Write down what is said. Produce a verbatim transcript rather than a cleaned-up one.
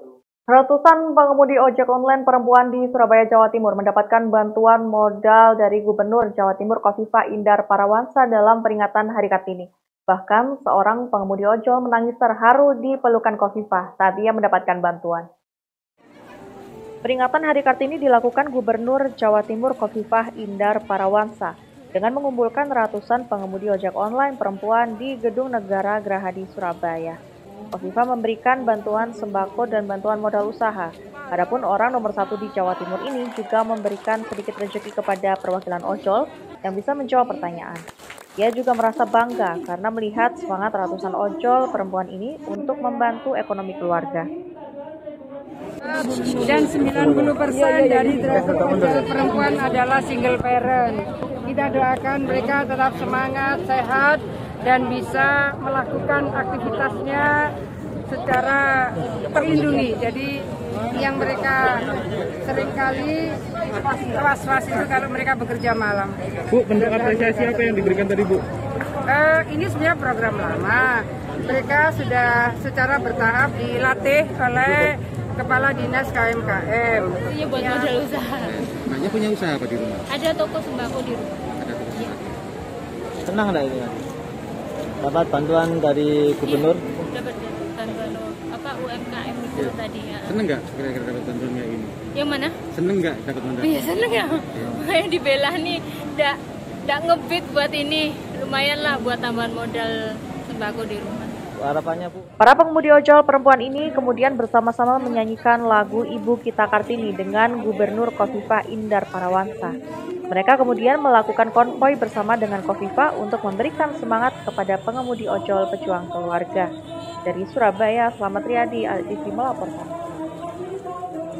Ratusan pengemudi ojek online perempuan di Surabaya, Jawa Timur mendapatkan bantuan modal dari Gubernur Jawa Timur Khofifah Indar Parawansa dalam peringatan Hari Kartini. Bahkan seorang pengemudi ojol menangis terharu di pelukan Khofifah saat ia mendapatkan bantuan. Peringatan Hari Kartini dilakukan Gubernur Jawa Timur Khofifah Indar Parawansa dengan mengumpulkan ratusan pengemudi ojek online perempuan di Gedung Negara Gerahadi, Surabaya. Khofifah memberikan bantuan sembako dan bantuan modal usaha. Adapun orang nomor satu di Jawa Timur ini juga memberikan sedikit rezeki kepada perwakilan ojol yang bisa menjawab pertanyaan. Ia juga merasa bangga karena melihat semangat ratusan ojol perempuan ini untuk membantu ekonomi keluarga. Dan sembilan puluh persen dari driver ojol perempuan adalah single parent. Kita doakan mereka tetap semangat, sehat, dan bisa melakukan aktivitasnya secara terlindungi. Jadi yang mereka seringkali was-was itu kalau mereka bekerja malam. Bu, bentuk apresiasi apa yang diberikan tadi, Bu? Uh, ini sebenarnya program lama. Mereka sudah secara bertahap dilatih oleh Kepala Dinas K M K M. Iya, buat ya. Modal usaha. Makanya punya usaha apa di rumah? Ada toko sembako di rumah. Ada toko sembako. Senang nggak ini? Dapat bantuan dari Gubernur? Iya, dapat bantuan apa U M K M itu ya. Tadi ya. Seneng nggak kira-kira dapat bantuan kayak ini? Yang mana? Seneng nggak dapat bantuan? Iya, seneng ya. Makanya dibela nih, nggak nggak ngebit buat ini, lumayan lah buat tambahan modal sembako di rumah. Harapannya, Bu? Para pengemudi ojol perempuan ini kemudian bersama-sama menyanyikan lagu Ibu Kita Kartini dengan Gubernur Khofifah Indar Parawansa. Mereka kemudian melakukan konvoi bersama dengan Khofifah untuk memberikan semangat kepada pengemudi ojol pejuang keluarga. Dari Surabaya, Slamet Riyadi, Al T V melaporkan.